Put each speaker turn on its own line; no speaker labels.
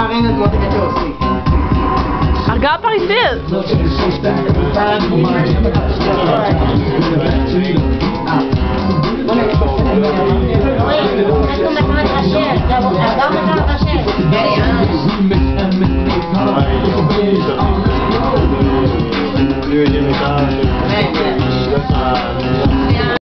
arena de Monte Cachorro, sì.
Agapa il film!
Come